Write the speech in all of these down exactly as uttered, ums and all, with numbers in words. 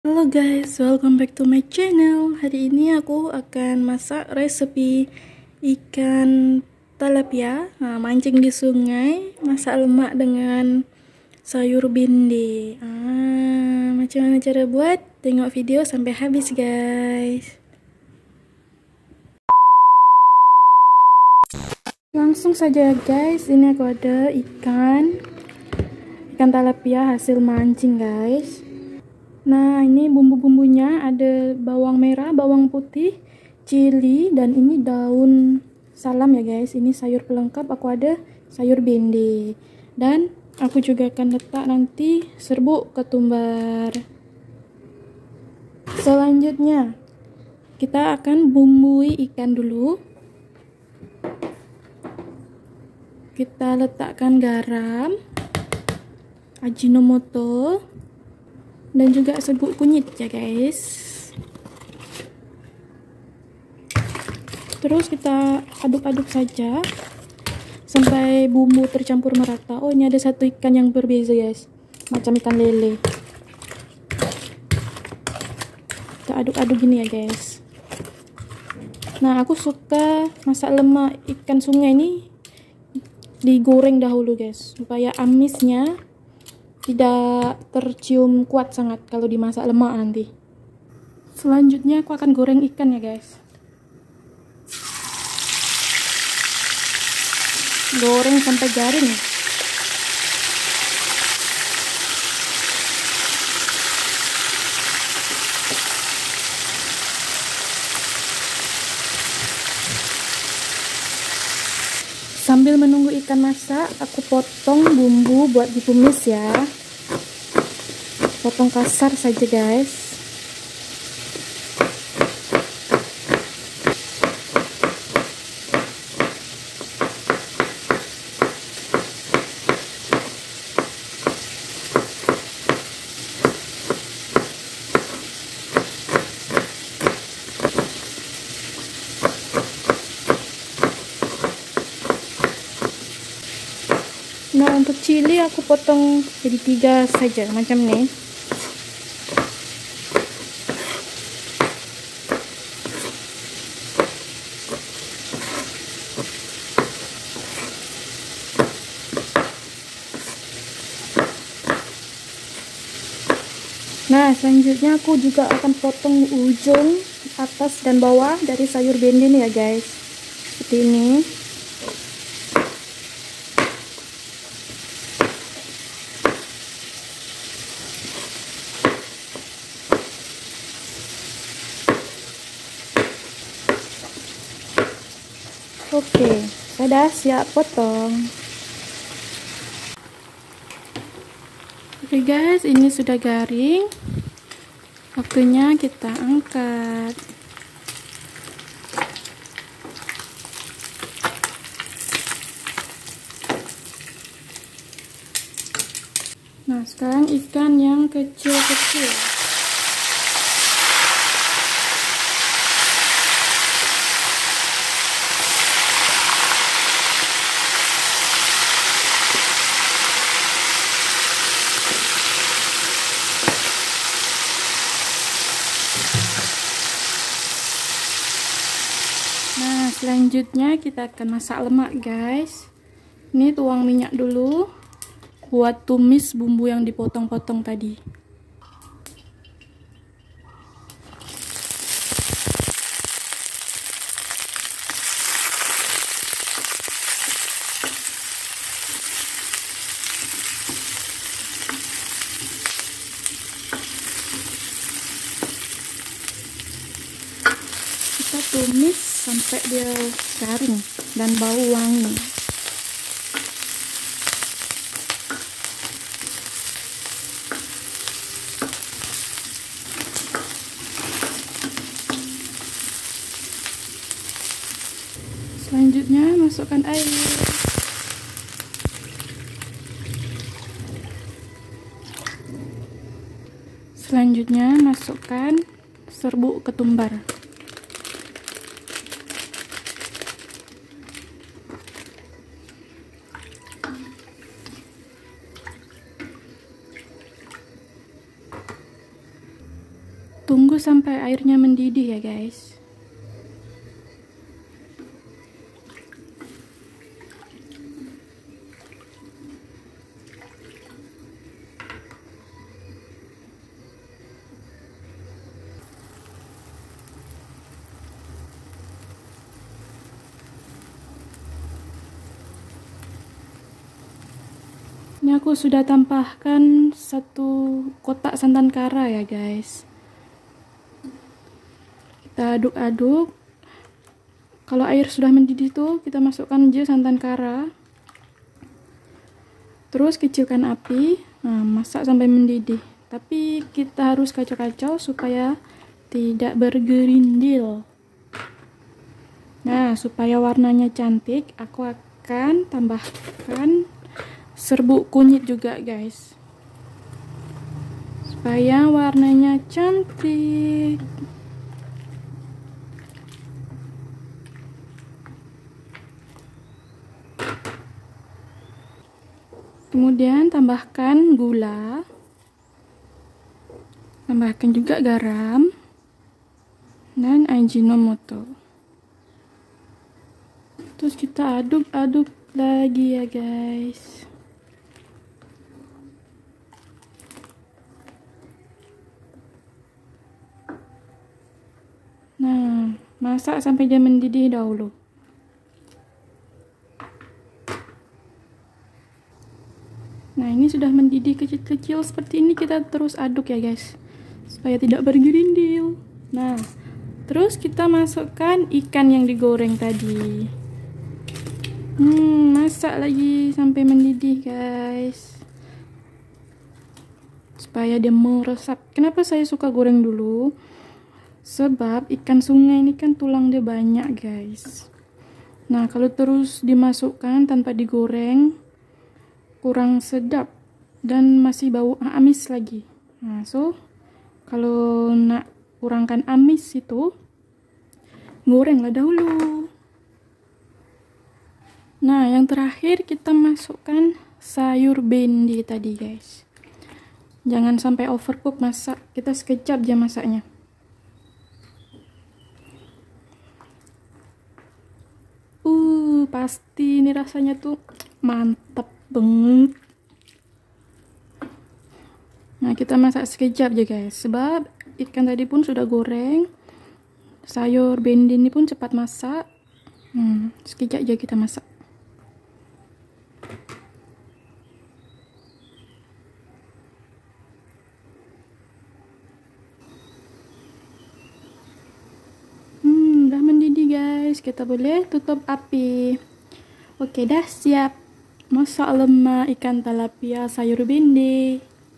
Halo guys, welcome back to my channel. Hari ini aku akan masak resepi ikan tilapia. Nah, mancing di sungai, masak lemak dengan sayur bindi. Ah, macam mana cara buat? Tengok video sampai habis guys. Langsung saja guys, ini aku ada ikan ikan tilapia hasil mancing guys. Nah, ini bumbu-bumbunya ada bawang merah, bawang putih, cili, dan ini daun salam ya guys. Ini sayur pelengkap, aku ada sayur bindi. Dan aku juga akan letak nanti serbuk ketumbar. Selanjutnya, kita akan bumbui ikan dulu. Kita letakkan garam, ajinomoto, dan juga serbuk kunyit ya guys. Terus kita aduk-aduk saja sampai bumbu tercampur merata. Oh, ini ada satu ikan yang berbeza guys, macam ikan lele. Kita aduk-aduk gini ya guys. Nah, aku suka masak lemak ikan sungai ini digoreng dahulu guys, supaya amisnya tidak tercium kuat sangat kalau dimasak lemak nanti. Selanjutnya aku akan goreng ikan ya guys. Goreng sampai garing. Sambil menunggu ikan masak, aku potong bumbu buat ditumis ya. Potong kasar saja guys. Nah, untuk cili aku potong jadi tiga saja macam ini. Nah, selanjutnya aku juga akan potong ujung atas dan bawah dari sayur bendi nih ya guys, seperti ini. Oke, sudah siap potong. Oke guys, ini sudah garing. Waktunya kita angkat. Nah, sekarang ikan yang kecil-kecil. Nah, selanjutnya kita akan masak lemak guys. Ini tuang minyak dulu buat tumis bumbu yang dipotong-potong tadi. Kita tumis sampai dia garing dan bau wangi. Selanjutnya masukkan air. Selanjutnya masukkan serbuk ketumbar. Tunggu sampai airnya mendidih ya guys. Ini aku sudah tambahkan satu kotak santan kara ya guys. Kita aduk-aduk. Kalau air sudah mendidih tuh kita masukkan aja santan kara. Terus kecilkan api. Nah, masak sampai mendidih. Tapi kita harus kacau-kacau supaya tidak bergerindil. Nah, supaya warnanya cantik, aku akan tambahkan serbuk kunyit juga guys, supaya warnanya cantik. Kemudian tambahkan gula, tambahkan juga garam dan Ajinomoto. Terus kita aduk-aduk lagi ya guys. Nah, masak sampai dia mendidih dahulu. Nah, ini sudah mendidih kecil-kecil seperti ini, kita terus aduk ya guys, supaya tidak bergerindil. Nah, terus kita masukkan ikan yang digoreng tadi. Hmm, masak lagi sampai mendidih guys, supaya dia meresap. Kenapa saya suka goreng dulu? Sebab ikan sungai ini kan tulang dia banyak guys. Nah, kalau terus dimasukkan tanpa digoreng kurang sedap dan masih bau amis lagi. Nah, so kalau nak kurangkan amis itu, gorenglah dahulu. Nah, yang terakhir kita masukkan sayur bendi tadi guys. Jangan sampai overcook masak, kita sekejap aja masaknya. Uh, pasti ini rasanya tuh mantap banget. Nah, kita masak sekejap aja guys, sebab ikan tadi pun sudah goreng. Sayur bendi ini pun cepat masak. Hmm, sekejap aja kita masak. Hmm, udah mendidih guys, kita boleh tutup api. Oke, dah siap masak lemak ikan tilapia sayur bendi.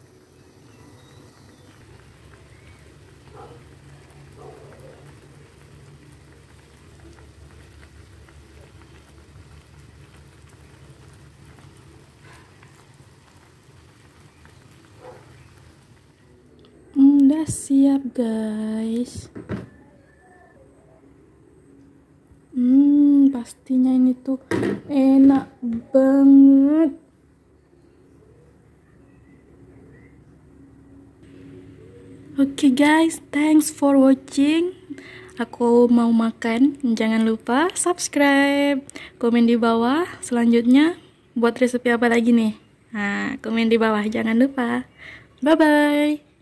Hmm, udah siap guys. Hmm, pastinya ini tuh enak banget. Oke okay guys, thanks for watching. Aku mau makan. Jangan lupa subscribe, komen di bawah. Selanjutnya buat resep apa lagi nih? Nah, komen di bawah, jangan lupa. Bye bye.